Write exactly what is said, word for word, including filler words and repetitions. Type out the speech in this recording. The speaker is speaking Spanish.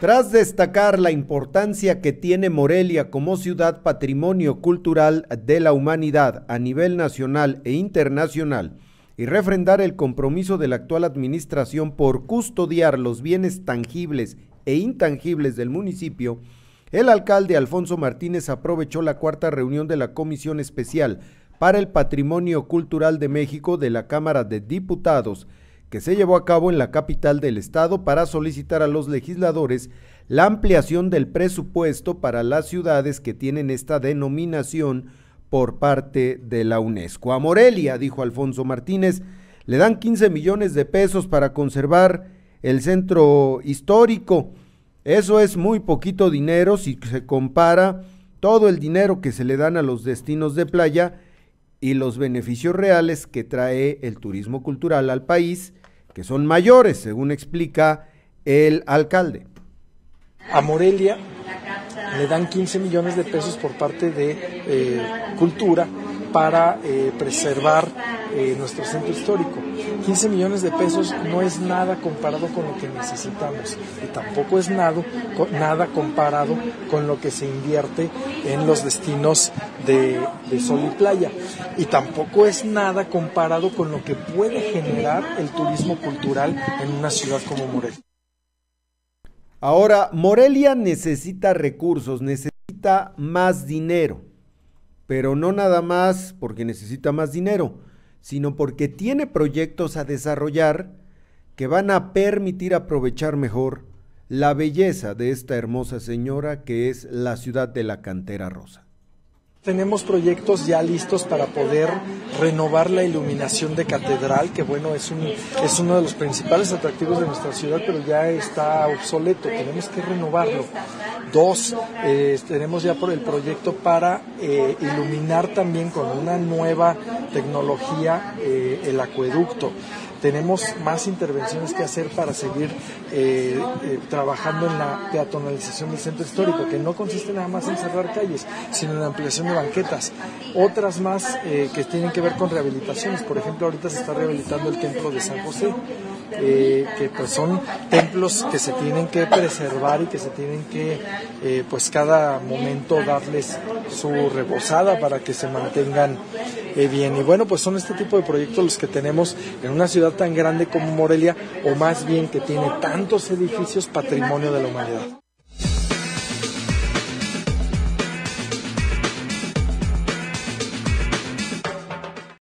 Tras destacar la importancia que tiene Morelia como ciudad patrimonio cultural de la humanidad a nivel nacional e internacional y refrendar el compromiso de la actual administración por custodiar los bienes tangibles e intangibles del municipio, el alcalde Alfonso Martínez aprovechó la cuarta reunión de la Comisión Especial para el Patrimonio Cultural de México de la Cámara de Diputados, que se llevó a cabo en la capital del estado para solicitar a los legisladores la ampliación del presupuesto para las ciudades que tienen esta denominación por parte de la UNESCO. A Morelia, dijo Alfonso Martínez, le dan quince millones de pesos para conservar el centro histórico. Eso es muy poquito dinero si se compara todo el dinero que se le dan a los destinos de playa y los beneficios reales que trae el turismo cultural al país, que son mayores, según explica el alcalde. A Morelia le dan quince millones de pesos por parte de eh, Cultura para eh, preservar eh, nuestro centro histórico. quince millones de pesos no es nada comparado con lo que necesitamos y tampoco es nada, nada comparado con lo que se invierte en los destinos de, de sol y playa, y tampoco es nada comparado con lo que puede generar el turismo cultural en una ciudad como Morelia. Ahora, Morelia necesita recursos, necesita más dinero, pero no nada más porque necesita más dinero, sino porque tiene proyectos a desarrollar que van a permitir aprovechar mejor la belleza de esta hermosa señora que es la ciudad de la Cantera Rosa. Tenemos proyectos ya listos para poder renovar la iluminación de Catedral, que bueno, es, un, es uno de los principales atractivos de nuestra ciudad, pero ya está obsoleto, tenemos que renovarlo. Dos, eh, tenemos ya por el proyecto para eh, iluminar también con una nueva tecnología eh, el acueducto. Tenemos más intervenciones que hacer para seguir eh, eh, trabajando en la peatonalización del centro histórico, que no consiste nada más en cerrar calles, sino en la ampliación de banquetas. Otras más eh, que tienen que ver con rehabilitaciones. Por ejemplo, ahorita se está rehabilitando el templo de San José, eh, que pues son templos que se tienen que preservar y que se tienen que, eh, pues cada momento darles su reposada para que se mantengan eh, bien. Y bueno, pues son este tipo de proyectos los que tenemos en una ciudad tan grande como Morelia, o más bien que tiene tantos edificios patrimonio de la humanidad.